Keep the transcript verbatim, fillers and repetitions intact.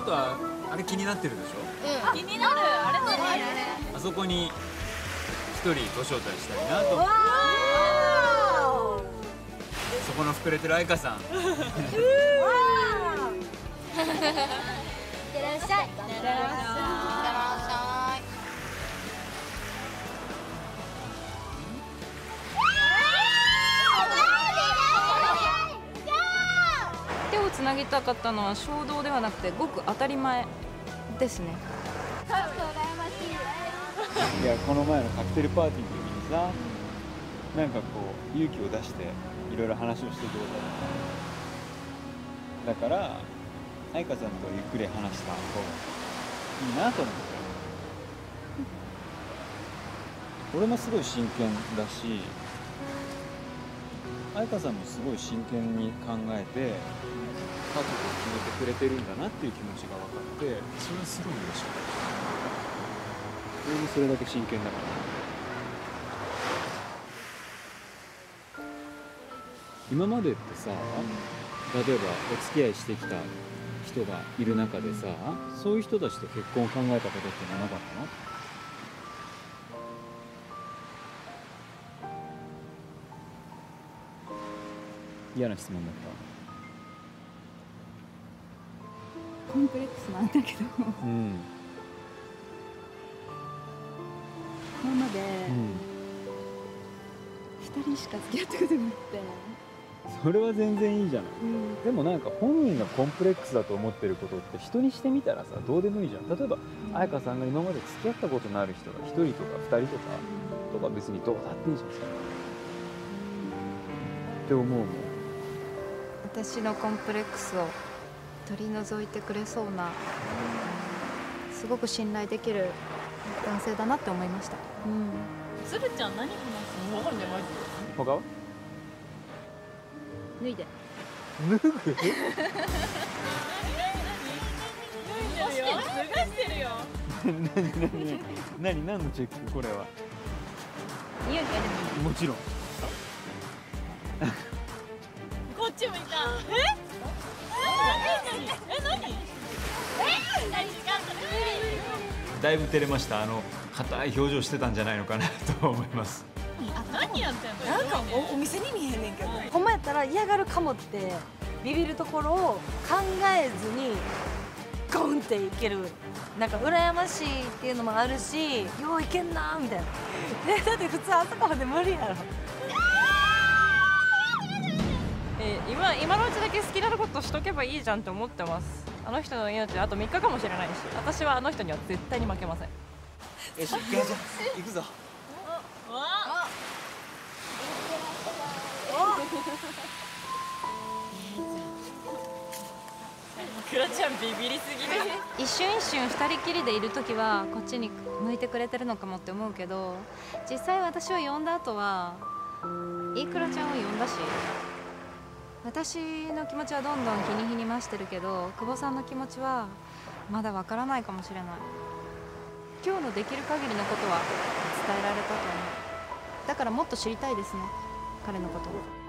とはあれ気になってるでしょ。 うん、気になる。あれ何？ あそこに一人ご招待したいなと思って。そこの膨れてる愛花さん。いってらっしゃい。いってらっしゃい。 手をつなぎたかったのは衝動ではなくてごく当たり前ですね。 いや、この前のカクテルパーティーの時にさ、なんかこう勇気を出していろいろ話をしてくれた。だから愛花さんとゆっくり話した方がいいなと思って。俺もすごい真剣だし、愛花さんもすごい真剣に考えて家族を決めてくれてるんだなっていう気持ちが分かって、それはすごい嬉しい。俺もそれだけ真剣だから。今までってさ、例えばお付き合いしてきた人がいる中でさ、そういう人たちと結婚を考えたことってのはなかったの？嫌な質問だった。 コンプレックスなんだけど、 うん、 今までふたりしか付き合ったことなくて。 それは全然いいじゃない、 うん、 でもなんか本人がコンプレックスだと思ってることって人にしてみたらさ、どうでもいいじゃん。例えば彩香さんが今まで付き合ったことのある人がひとりとかふたりとかとか別にどうだっていいじゃん、って思うもん。 私のコンプレックスを取り除いてくれそうな、すごく信頼できる男性だなって思いました。うん。 つるちゃん何話すの？わかんないマジで。 他は？ 脱いで。 脱ぐ？ 脱いでるよ。脱がしてるよ。 何何何何のチェックこれは？ 匂い嗅いでもいい？ もちろん。 こっち向いた。え？え何？え何？ だいぶ照れました。あの硬い表情してたんじゃないのかなと思います。 何やってんの？ なんか お, お店に見えんねんけど、ほんまやったら嫌がるかもってビビるところを考えずにゴンっていける、なんか羨ましいっていうのもあるし、よういけんなーみたいな。えだって普通あそこまで無理やろ。 えー、今, 今のうちだけ好きなことしとけばいいじゃんって思ってます。あの人の命あとみっかかもしれないし、私はあの人には絶対に負けません。 よし、行くぞ。行くぞ。 わクロちゃんビビりすぎる。 一瞬一瞬二人きりでいるときはこっちに向いてくれてるのかもって思うけど、実際私を呼んだ後はイクラちゃんを呼んだし、私の気持ちはどんどん日に日に増してるけど、久保さんの気持ちはまだわからないかもしれない。今日のできる限りのことは伝えられたと思う。だからもっと知りたいですね、彼のことを。